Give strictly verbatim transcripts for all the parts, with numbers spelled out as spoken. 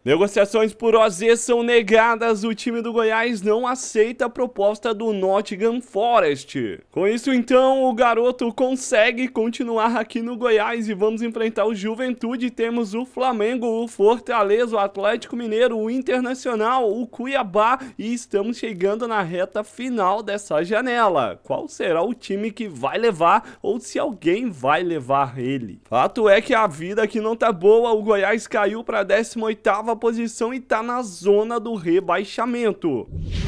Negociações por O Z são negadas, o time do Goiás não aceita a proposta do Nottingham Forest. Com isso então, o garoto consegue continuar aqui no Goiás e vamos enfrentar o Juventude. Temos o Flamengo, o Fortaleza, o Atlético Mineiro, o Internacional, o Cuiabá e estamos chegando na reta final dessa janela. Qual será o time que vai levar ou se alguém vai levar ele? Fato é que a vida aqui não tá boa, o Goiás caiu para a décima oitava posição e tá na zona do rebaixamento.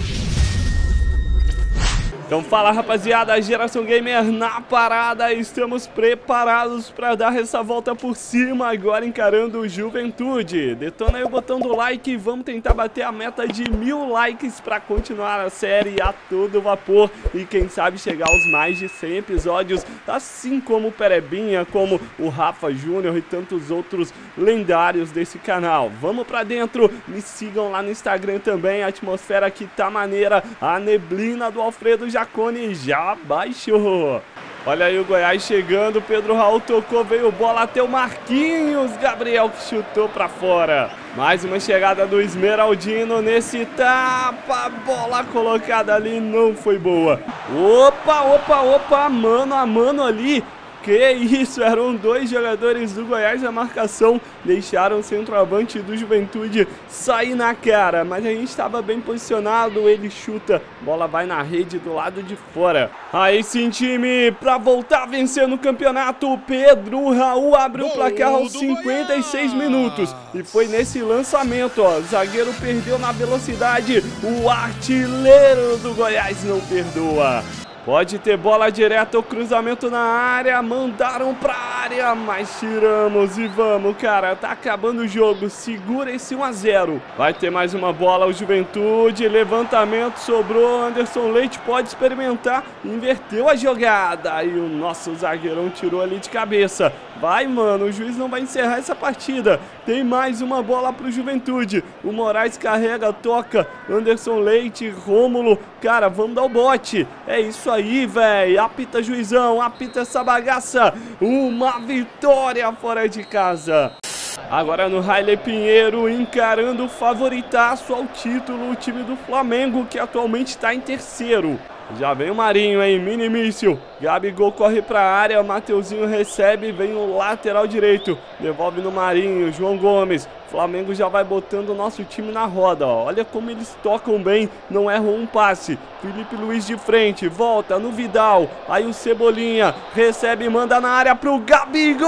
Então fala rapaziada, Geração Gamer na parada, estamos preparados para dar essa volta por cima, agora encarando o Juventude. Detona aí o botão do like e vamos tentar bater a meta de mil likes para continuar a série a todo vapor e quem sabe chegar aos mais de cem episódios, assim como o Perebinha, como o Rafa Júnior e tantos outros lendários desse canal. Vamos para dentro, me sigam lá no Instagram também, a atmosfera aqui tá maneira, a neblina do Alfredo já Jacone já baixou. Olha aí o Goiás chegando, Pedro Raul tocou, veio bola até o Marquinhos, Gabriel que chutou pra fora. Mais uma chegada do Esmeraldino nesse tapa, bola colocada ali não foi boa. Opa, opa, opa, mano a mano ali. Que isso, eram dois jogadores do Goiás, a marcação deixaram o centroavante do Juventude sair na cara, mas a gente estava bem posicionado, ele chuta, bola vai na rede do lado de fora. Aí sim time, pra voltar a vencer no campeonato, Pedro Raul abre o placar aos cinquenta e seis minutos e foi nesse lançamento, ó, o zagueiro perdeu na velocidade, o artilheiro do Goiás não perdoa. Pode ter bola direta, o cruzamento na área, mandaram pra área, mas tiramos e vamos, cara, tá acabando o jogo, segura esse um a zero. Vai ter mais uma bola, o Juventude, levantamento, sobrou, Anderson Leite pode experimentar, inverteu a jogada e o nosso zagueirão tirou ali de cabeça. Vai, mano, o juiz não vai encerrar essa partida. Tem mais uma bola pro Juventude. O Moraes carrega, toca. Anderson Leite, Rômulo. Cara, vamos dar o bote. É isso aí, velho. Apita, juizão. Apita essa bagaça. Uma vitória fora de casa. Agora no Riley Pinheiro, encarando o favoritaço ao título, o time do Flamengo, que atualmente está em terceiro. Já vem o Marinho aí, mini míssil. Gabigol corre pra área, Mateuzinho recebe, vem o lateral direito. Devolve no Marinho, João Gomes. Flamengo já vai botando o nosso time na roda, ó. Olha como eles tocam bem, não erram um passe. Felipe Luiz de frente, volta no Vidal. Aí o Cebolinha recebe e manda na área pro Gabigol.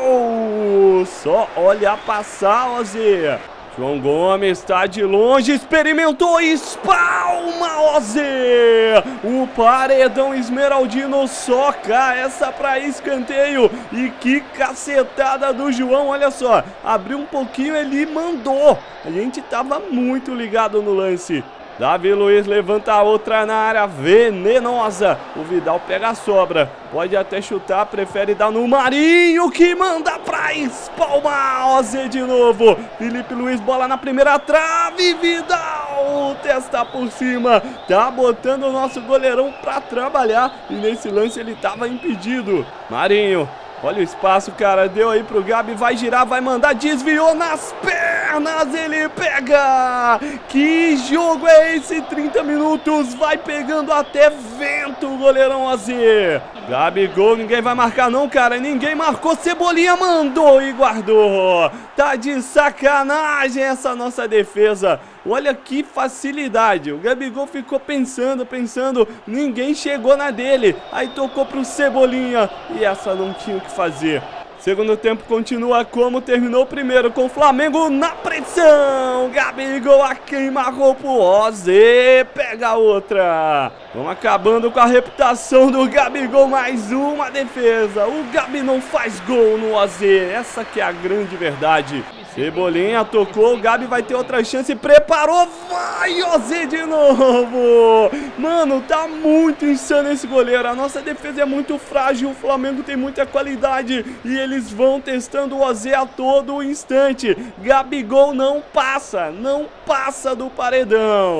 Só olha passar, ó Zé. João Gomes está de longe, experimentou, espalma, ó Zé! O paredão esmeraldino soca essa para escanteio. E que cacetada do João, olha só. Abriu um pouquinho, ele mandou. A gente tava muito ligado no lance. Davi Luiz levanta a outra na área, venenosa. O Vidal pega a sobra, pode até chutar, prefere dar no Marinho, que manda pra espalmar, ó Zé de novo. Felipe Luiz, bola na primeira trave, Vidal testa por cima, tá botando o nosso goleirão pra trabalhar. E nesse lance ele tava impedido. Marinho, olha o espaço, cara, deu aí pro Gabi, vai girar, vai mandar, desviou nas pernas, ele pega! Que jogo é esse? trinta minutos, vai pegando até vento o goleirão A Z. Gabigol, ninguém vai marcar não, cara, ninguém marcou, Cebolinha mandou e guardou. Tá de sacanagem essa nossa defesa. Olha que facilidade, o Gabigol ficou pensando, pensando, ninguém chegou na dele, aí tocou pro Cebolinha e essa não tinha o que fazer. Segundo tempo continua como terminou o primeiro, com o Flamengo na pressão. Gabigol a queima-roupa, ó Zé, pega outra. Vamos acabando com a reputação do Gabigol, mais uma defesa. O Gabi não faz gol no O Z, essa que é a grande verdade. Cebolinha tocou, o Gabi vai ter outra chance, preparou, vai, O Z de novo. Mano, tá muito insano esse goleiro, a nossa defesa é muito frágil, o Flamengo tem muita qualidade e eles vão testando o O Z a todo instante. Gabigol não passa, não passa do paredão.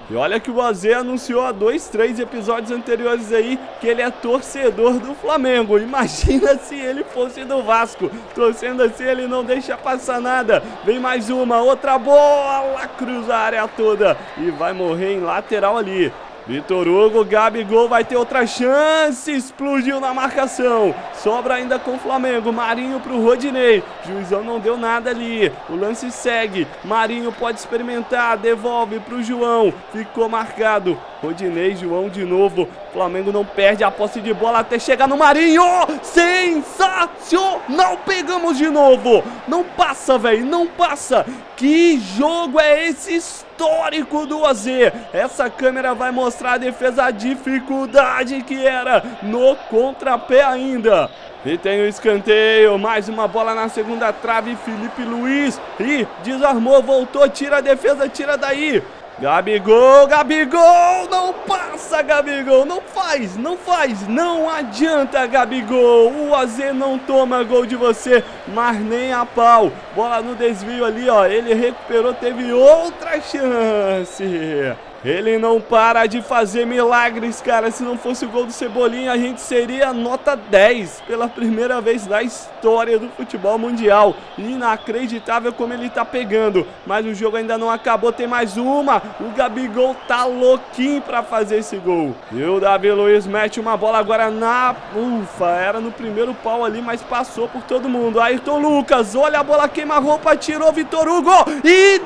E olha que o A Z anunciou há dois, três episódios anteriores aí que ele é torcedor do Flamengo. Imagina se ele fosse do Vasco. Torcendo assim, ele não deixa passar nada. Vem mais uma, outra bola, cruza a área toda e vai morrer em lateral ali. Vitor Hugo, Gabigol vai ter outra chance, explodiu na marcação, sobra ainda com o Flamengo, Marinho pro Rodinei, Juizão não deu nada ali, o lance segue, Marinho pode experimentar, devolve pro João, ficou marcado, Rodinei, João de novo, Flamengo não perde a posse de bola até chegar no Marinho, sensacional, pegamos de novo, não passa, velho, não passa, que jogo é esse histórico do A Z? Essa câmera vai mostrar a defesa, a dificuldade que era no contrapé ainda. E tem o escanteio, mais uma bola na segunda trave, Felipe Luiz, e desarmou, voltou, tira a defesa, tira daí. Gabigol, Gabigol, não passa, Gabigol, não faz, não faz, não adianta, Gabigol, o A Z não toma gol de você, mas nem a pau, bola no desvio ali, ó, ele recuperou, teve outra chance. Ele não para de fazer milagres, cara. Se não fosse o gol do Cebolinha, a gente seria nota dez pela primeira vez na história do futebol mundial. Inacreditável como ele tá pegando. Mas o jogo ainda não acabou, tem mais uma. O Gabigol tá louquinho pra fazer esse gol. E o Davi Luiz mete uma bola agora na... Ufa, era no primeiro pau ali, mas passou por todo mundo. Ayrton Lucas, olha a bola, queima-roupa, tirou Vitor Hugo e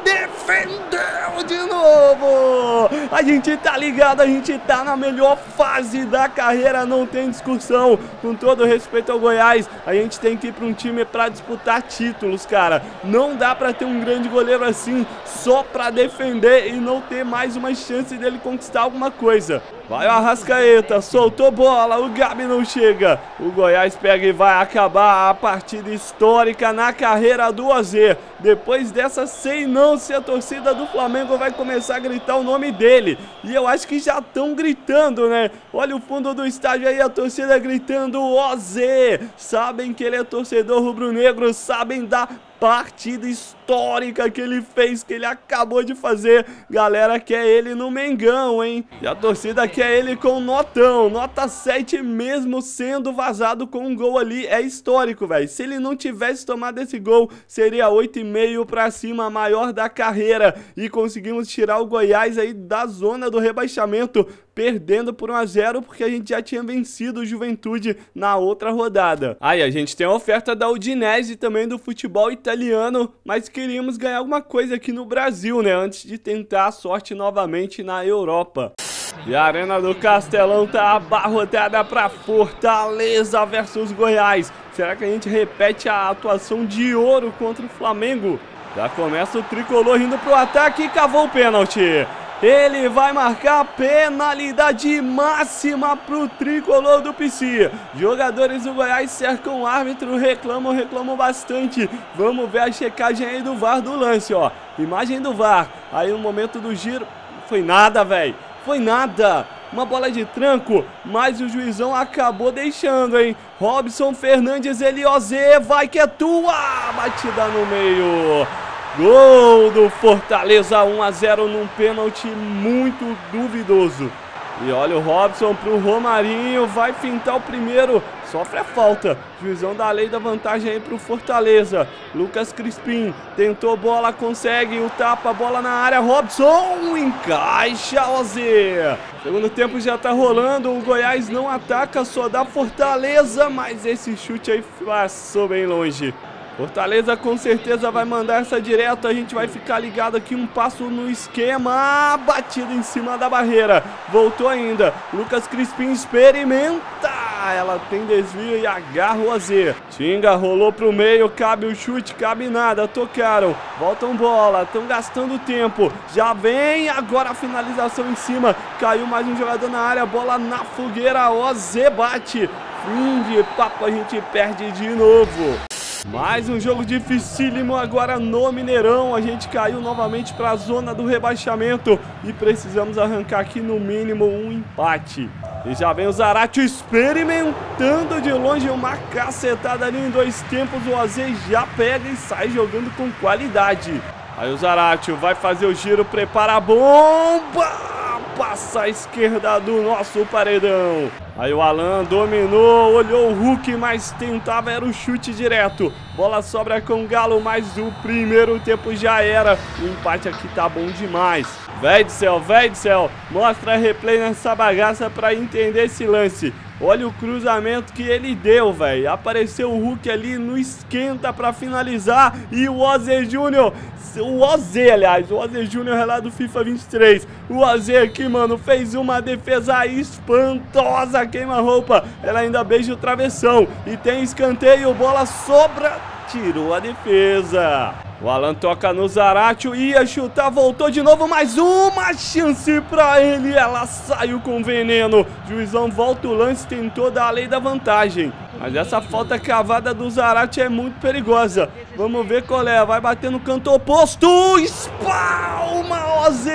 defendeu de novo. A gente tá ligado, a gente tá na melhor fase da carreira, não tem discussão. Com todo respeito ao Goiás, a gente tem que ir pra um time pra disputar títulos, cara. Não dá pra ter um grande goleiro assim só pra defender e não ter mais uma chance dele conquistar alguma coisa. Vai o Arrascaeta, soltou bola, o Gabi não chega. O Goiás pega e vai acabar a partida histórica na carreira do A Z. Depois dessa, sei não se a torcida do Flamengo vai começar a gritar o nome dele. E eu acho que já estão gritando, né? Olha o fundo do estádio aí, a torcida gritando O Z. Sabem que ele é torcedor rubro-negro, sabem da partida histórica que ele fez, que ele acabou de fazer. Galera quer ele no Mengão, hein? E a torcida quer ele com notão, nota sete, mesmo sendo vazado com um gol ali. É histórico, velho. Se ele não tivesse tomado esse gol, seria oito e meio pra cima, a maior da carreira. E conseguimos tirar o Goiás aí da zona do rebaixamento, perdendo por um a zero, porque a gente já tinha vencido o Juventude na outra rodada. Aí a gente tem a oferta da Udinese também do futebol italiano, mas queríamos ganhar alguma coisa aqui no Brasil, né, antes de tentar a sorte novamente na Europa. E a Arena do Castelão tá abarrotada pra Fortaleza versus Goiás. Será que a gente repete a atuação de ouro contra o Flamengo? Já começa o tricolor indo pro ataque e cavou o pênalti. Ele vai marcar penalidade máxima pro tricolor do P C. Jogadores do Goiás cercam o árbitro, reclamam, reclamam bastante. Vamos ver a checagem aí do V A R do lance, ó. Imagem do V A R. Aí no momento do giro, foi nada, velho. Foi nada. Uma bola de tranco, mas o juizão acabou deixando, hein. Robson Fernandes, ele O Z, vai que é tua. Batida no meio. Gol do Fortaleza, um a zero num pênalti muito duvidoso. E olha o Robson pro Romarinho, vai fintar o primeiro, sofre a falta. Juizão dá a lei da vantagem aí pro Fortaleza. Lucas Crispim tentou bola, consegue o tapa, bola na área, Robson encaixa, O Z. Segundo tempo já tá rolando, o Goiás não ataca, só dá Fortaleza, mas esse chute aí passou bem longe. Fortaleza com certeza vai mandar essa direto, a gente vai ficar ligado aqui, um passo no esquema, batida em cima da barreira, voltou ainda, Lucas Crispim experimenta, ela tem desvio e agarra o A Z. Tinga rolou pro meio, cabe o chute, cabe nada, tocaram, voltam bola, estão gastando tempo, já vem agora a finalização em cima, caiu mais um jogador na área, bola na fogueira, O Z bate, fim de papo, a gente perde de novo. Mais um jogo dificílimo agora no Mineirão, a gente caiu novamente para a zona do rebaixamento e precisamos arrancar aqui no mínimo um empate. E já vem o Zaratio experimentando de longe uma cacetada ali em dois tempos, o A Z já pega e sai jogando com qualidade. Aí o Zaratio vai fazer o giro, prepara a bomba! passa à esquerda do nosso paredão. Aí o Alan dominou, olhou o Hulk, mas tentava, era o chute direto. Bola sobra com o Galo, mas o primeiro tempo já era. O empate aqui tá bom demais. Wetzel, Wetzel, mostra replay nessa bagaça pra entender esse lance. Olha o cruzamento que ele deu, velho. Apareceu o Hulk ali no esquenta pra finalizar. E o Ozzy Júnior, o Ozzy, aliás, o Ozzy Júnior é lá do FIFA vinte e três. O Ozzy aqui, mano, fez uma defesa espantosa, queima-roupa. Ela ainda beija o travessão. E tem escanteio, bola sobra, tirou a defesa. O Alan toca no Zaratio, ia chutar, voltou de novo, mais uma chance pra ele, ela saiu com veneno. Juizão volta o lance, tentou dar a lei da vantagem. Mas essa falta cavada do Zaratio é muito perigosa. Vamos ver qual é, vai bater no canto oposto, espalma Ozzy!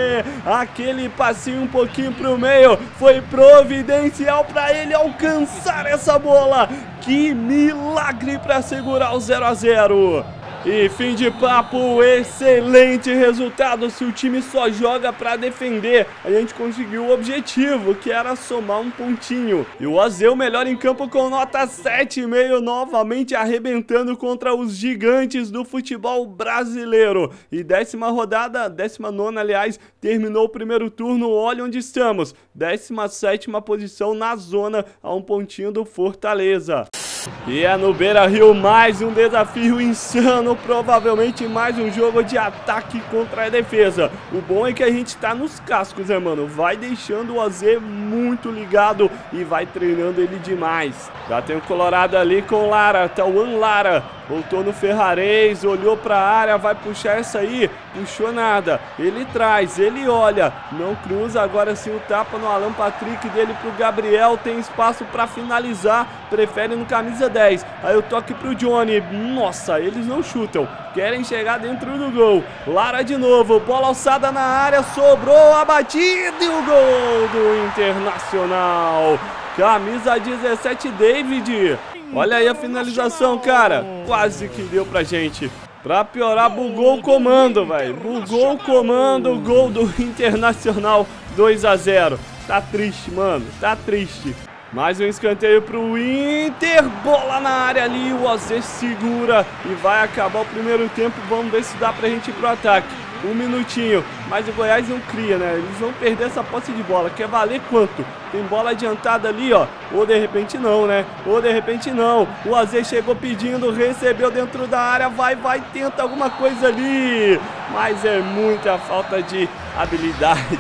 Aquele passinho um pouquinho pro meio, foi providencial pra ele alcançar essa bola. Que milagre pra segurar o zero a zero. E fim de papo, excelente resultado. Se o time só joga pra defender, a gente conseguiu o objetivo, que era somar um pontinho. E o Ozzy, o melhor em campo com nota sete e meio, novamente arrebentando contra os gigantes do futebol brasileiro. E décima rodada, décima nona, aliás, terminou o primeiro turno. Olha onde estamos, décima sétima posição na zona, a um pontinho do Fortaleza. E é no Beira-Rio mais um desafio insano, provavelmente mais um jogo de ataque contra a defesa. O bom é que a gente tá nos cascos, né, mano? Vai deixando o Ozzy muito ligado e vai treinando ele demais. Já tem o Colorado ali com Lara, tá o An Lara. Voltou no Ferrarez, olhou pra área, vai puxar essa aí, puxou nada. Ele traz, ele olha, não cruza, agora sim o tapa no Alan Patrick dele pro Gabriel, tem espaço pra finalizar, prefere no camisa dez. Aí o toque pro Johnny, nossa, eles não chutam, querem chegar dentro do gol. Lara de novo, bola alçada na área, sobrou a batida e o gol do Internacional. Camisa dezessete, David. Olha aí a finalização, cara. Quase que deu pra gente. Pra piorar, bugou o comando, velho. Bugou o comando, gol do Internacional, dois a zero. Tá triste, mano. Tá triste. Mais um escanteio pro Inter. Bola na área ali. O Ozzy segura e vai acabar o primeiro tempo. Vamos ver se dá pra gente ir pro ataque. Um minutinho, mas o Goiás não cria, né? Eles vão perder essa posse de bola. Quer valer quanto? Tem bola adiantada ali, ó. Ou de repente não, né? Ou de repente não. O Ozzy chegou pedindo, recebeu dentro da área. Vai, vai, tenta alguma coisa ali. Mas é muita falta de habilidade.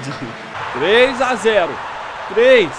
três a zero. três.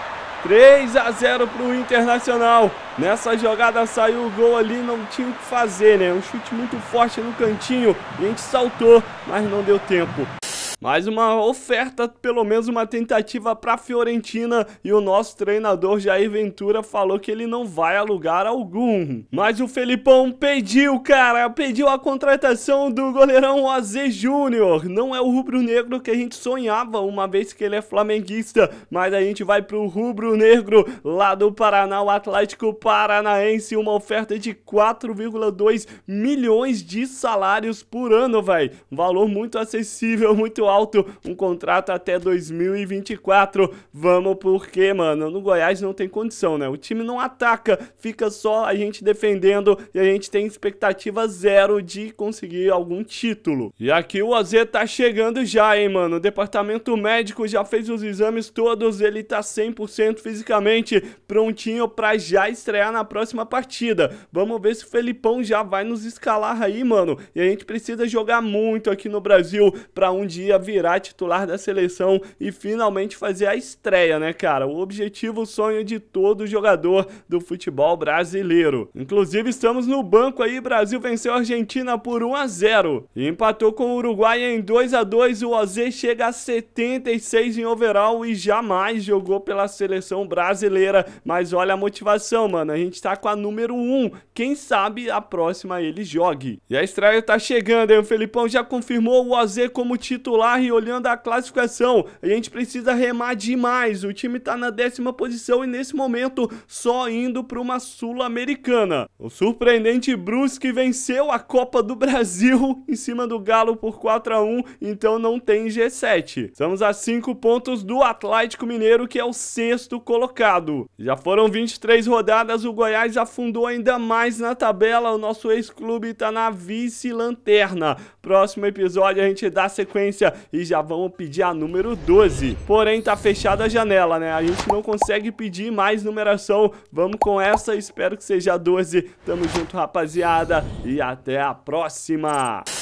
três a zero pro Internacional. Nessa jogada saiu o gol ali, não tinha o que fazer, né? Um chute muito forte no cantinho. E a gente saltou, mas não deu tempo. Mais uma oferta, pelo menos uma tentativa para a Fiorentina, e o nosso treinador Jair Ventura falou que ele não vai a lugar algum. Mas o Felipão pediu, cara, pediu a contratação do goleirão Ozzy Júnior. Não é o rubro-negro que a gente sonhava, uma vez que ele é flamenguista, mas a gente vai pro rubro-negro lá do Paraná, o Atlético Paranaense, uma oferta de quatro vírgula dois milhões de salários por ano, velho. Um valor muito acessível, muito alto, um contrato até dois mil e vinte e quatro. Vamos porque, mano, no Goiás não tem condição, né? O time não ataca, fica só a gente defendendo e a gente tem expectativa zero de conseguir algum título. E aqui o Ozzy tá chegando já, hein, mano? O departamento médico já fez os exames todos, ele tá cem por cento fisicamente prontinho pra já estrear na próxima partida. Vamos ver se o Felipão já vai nos escalar aí, mano. E a gente precisa jogar muito aqui no Brasil pra um dia virar titular da seleção e finalmente fazer a estreia, né, cara? O objetivo, o sonho de todo jogador do futebol brasileiro. Inclusive, estamos no banco aí, Brasil venceu a Argentina por um a zero e empatou com o Uruguai em dois a dois. O Ozzy chega a setenta e seis em overall e jamais jogou pela seleção brasileira, mas olha a motivação, mano, a gente tá com a número um, quem sabe a próxima ele jogue. E a estreia tá chegando, hein? O Felipão já confirmou o Ozzy como titular barra e olhando a classificação, a gente precisa remar demais. O time tá na décima posição e nesse momento só indo para uma Sul-Americana. O surpreendente Brusque venceu a Copa do Brasil em cima do Galo por quatro a um, então não tem G sete. Estamos a cinco pontos do Atlético Mineiro, que é o sexto colocado. Já foram vinte e três rodadas, o Goiás afundou ainda mais na tabela. O nosso ex-clube tá na vice-lanterna. Próximo episódio a gente dá sequência e já vamos pedir a número doze. Porém, tá fechada a janela, né? A gente não consegue pedir mais numeração. Vamos com essa, espero que seja doze. Tamo junto, rapaziada, e até a próxima!